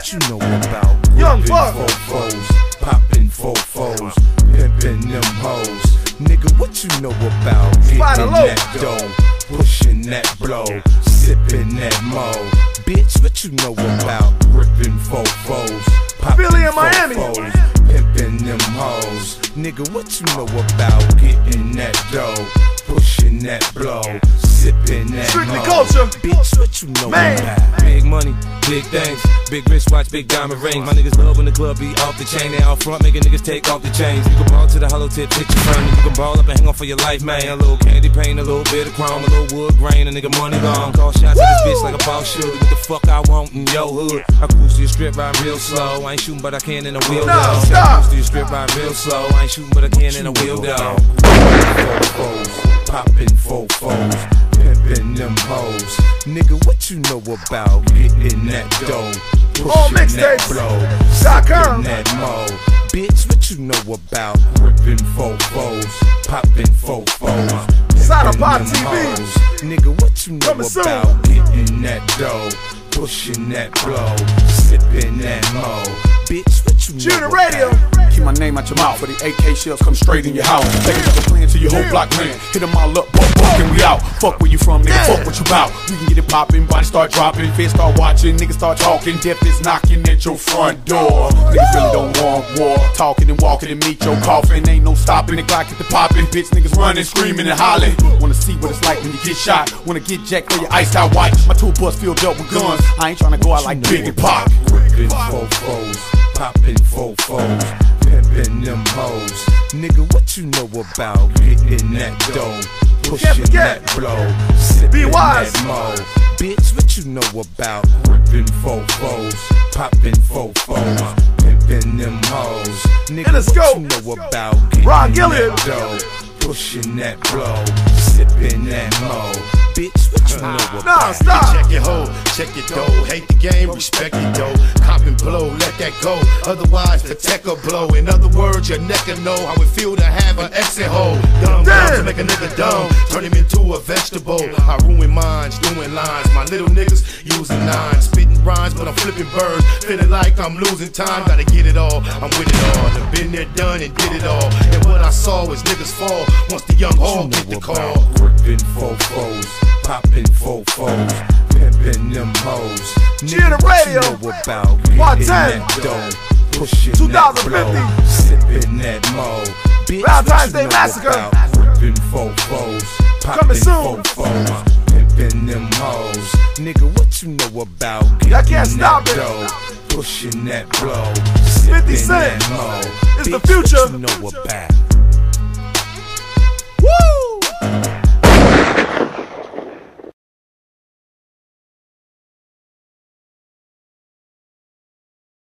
What you know about Young ripping Buck, fofos, popping fofos, pimping them hoes? Nigga, what you know about Spider getting Low. that dough, pushing that blow, sipping that mo? Bitch, what you know about ripping fofos, popping Philly and Miami. fofos, pimping them hoes? Nigga, what you know about getting that dough, pushing that blow, sipping that Strictly mo? culture. Bitch, what you know Man. about? Big money, big things, big wristwatch, big diamond ring. My niggas love when the club be off the chain. They out front making niggas take off the chains. You can ball to the hollow tip picture frame. You can ball up and hang on for your life, man. A little candy paint, a little bit of chrome, a little wood grain, a nigga money long. Call shots at this bitch like a boss should. What the fuck I want in your hood? I cruise to your strip ride real slow. I ain't shooting but I can in a wheel No, dog. stop. I cruise to your strip ride real slow. I ain't shooting but I can in a wheel dog. Fofos, popping fofos, pimping them hoes. Nigga, what you know about getting that dough, All pushing that mixtapes. blow, sipping that mo? Bitch, what you know about ripping fofos, popping fofos, Side of pimping Pop them TV. hoes? Nigga, what you know Coming soon. about getting that dough, pushing that blow, sipping that mo? Bitch, what you Junior know Radio. about? Keep my name out your mouth, for the AK shells come straight in your house. Take another plan to your whole block man. Hit them all up, buck, and we out. Fuck where you from, nigga, fuck what you bout. We can get it poppin', body start dropping, feds start watching, niggas start talking, death is knocking at your front door. Niggas really don't want war, talking and walking and meet your coffin. Ain't no stopping, the Glock get the popping, bitch niggas running, screaming and hollering. Wanna see what it's like when you get shot, wanna get jacked for your iced out watch. My tool bus filled up with guns, I ain't tryna go out like Big and Pac. Ripping fofos, popping fofos, pimping them hoes. Nigga, what you know about getting that dough, pushing forget. that blow, sipping Be wise. that mo? Bitch, what you know about ripping fofos, popping fofos, pimping them hoes? Nigga, In the what scope. you know about getting Ron Gillian. that dough, pushing that blow, sipping that mo? Bitch, what you know about? Nah, stop. Check your hoe, check your dough. Hate the game, respect your dough. Cop and blow, let that go. Otherwise, the tech will blow. In other words, your neck will know how it feel to have an exit hole. Dumb Damn. to make a nigga dumb, turn him into a vegetable. I ruin minds, doing lines. My little niggas using nines, spitting rhymes, but I'm flipping birds. Feeling like I'm losing time, gotta get it all. I'm with it all. Done been there, done, and did it all. And what I saw was niggas fall once the young hog get the call. Ripping fofos, popping fofos, pimping them hoes. Junior Nigga, what Radio. you know about Part getting 10. that dough, pushing 2050. that blow, sipping that mo? Bitch, Valentine's what you Day know Massacre. about ripping fofos, popping Coming soon. fofos, pimping them hoes? Nigga, what you know about Y'all can't getting stop that it. dough, pushing that blow, 50 sipping Cent that mo? is the Bitch, future. What you know about? Woo!